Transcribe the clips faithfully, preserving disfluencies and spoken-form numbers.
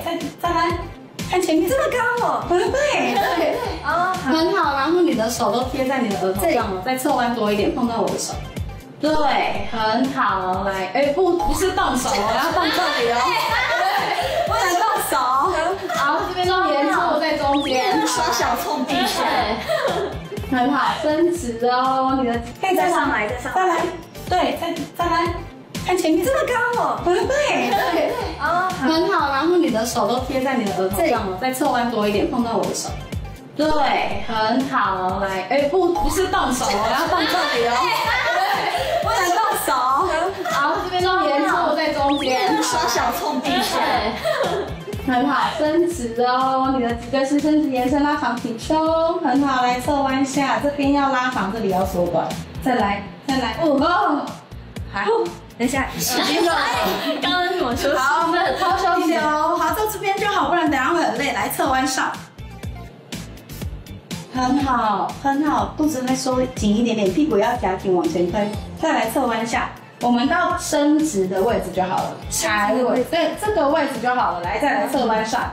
再再来，看前面， 这么高哦。 对对对， 哦， 很好。然后你的手都贴在你的额头上了，再侧弯多一点，碰到我的手。对，很好。来，哎，不不是动手哦，要动这里哦。对，不能动手。好，这边都连错在中间， 耍小聪明。 对，很好，伸直哦。你的可以再上来，再上来， 再来，对，再再来。看前面， 这么高哦。 对对对， 哦， 很好。然后你的手都贴在你的额头上了，再侧弯多一点，碰到我的手。对，很好。来，哎，不不是动手哦，要动这里哦。对，不能动手。好，这边都连错在中间， 耍小聪明。 对，很好，伸直哦。你的脊椎是伸直延伸拉长挺胸，很好。来侧弯下，这边要拉长，这里要缩短。再来，再来，哦，好。 等一下，时间到了。刚刚是我休息， 好，那偷休息哦。好，到这边就好，不然等下会很累。来，侧弯上，很好，很好，肚子再收紧一点点，屁股要夹紧往前推。再来侧弯下，我们到伸直的位置就好了，抬位，对，这个位置就好了。来，再来侧弯上，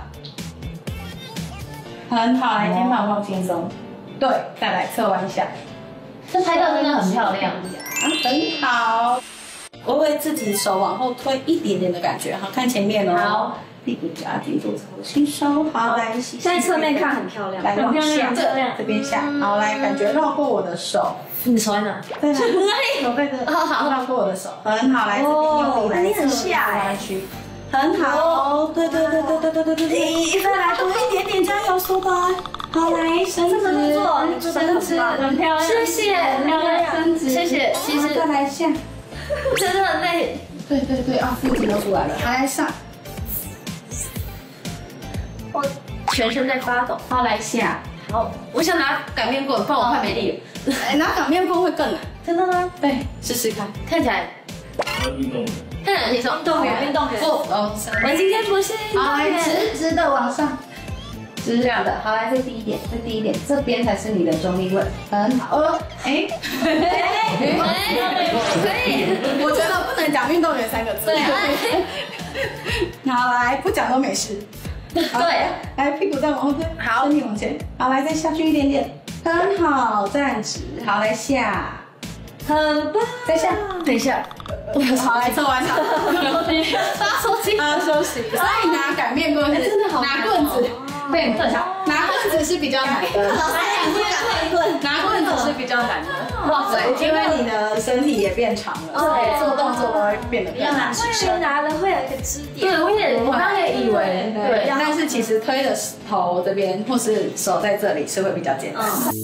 很好，来肩膀放轻松。对，再来侧弯下， 这拍照真的很漂亮， 很好。我会自己手往后推一点点的感觉，好看前面哦。 好， 屁股夹紧，肚子轻收。好，来， 现在侧面看很漂亮， 来往下， 这这边下。好，来，感觉绕过我的手。 你手在哪？ 对了，手在这，好，绕过我的手，很好。来，这边用力来， 你很下弯曲，很好。对对对对对对对对对，再来多一点点，加油，缩短。好，来，伸直，伸直， 很漂亮， 谢谢， 很漂亮， 伸直， 谢谢。其实再来下。 真的很累。 对对对啊，腹肌都出来了，来上， 我全身在发抖。 好，来下。 好，我想拿擀面棍，不然我快没力了。 哎，拿擀面棍会更难。 真的吗？ 对，试试看。 看起来，看起来你说运动员，运动员。 不，哦， 我今天不是运好，来动员。 直直的往上，直这样的。好，来再低一点，再低一点，这边才是你的中立位，很好。哦，哎， 可以。 我觉得不能讲运动员三个字。对。好，来不讲都没事。 对， 来屁股再往后推，好，身体往前。好，来再下去一点点，很好，站直。好，来下， 很棒。 再下， 等一下， 好，来侧弯上。 大家休息， 大家休息。所以拿擀面棍是真的好拿棍子，对，拿棍子是比较难的。拿棍子是比较难的。哇塞，因为你的身体也变长了，对，做动作都会变得更难。 所以拿了会有一个支点。 对，我也我刚刚也以为， 对，但是其实推的头这边或是手在这里是会比较简单。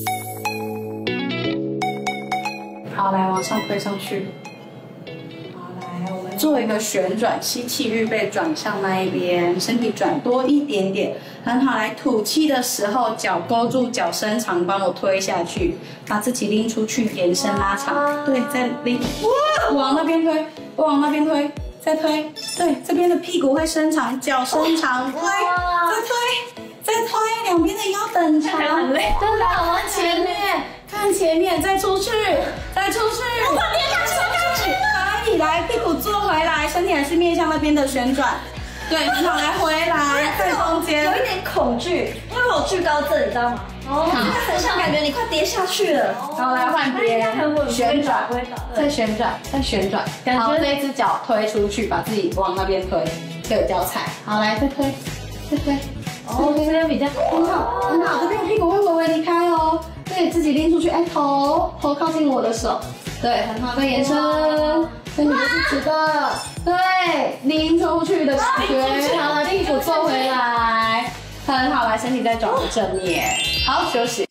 好，来往上推上去。好，来我们做一个旋转，吸气预备转向那一边，身体转多一点点，很好。来吐气的时候，脚勾住，脚伸长，帮我推下去，把自己拎出去，延伸拉长。对，再拎，往那边推，往那边推。再推，对，这边的屁股会伸长，脚伸长，推，再推，再推，两边的腰等长， 很累， 真的，往前面，看前面，再出去，再出去，我快点下去，可以，来，屁股坐回来，身体还是面向那边的旋转，对，很好，来回来，在中间， 有一点恐惧，因为我惧高症，你知道吗？哦，很像感觉你快跌下去了。 好，来换边，旋转，再旋转，再旋转，感觉这一只脚推出去，把自己往那边推，对，脚踩。好，来再推，再推。 哦，这边比较很好，很好，这边屁股会微微离开哦，对，自己拎出去，哎，头头靠近我的手，对，很好，再延伸，身体是直的，对，拎出去的感觉，好了，屁股坐回来。很好，来身体再转回正面，好休息。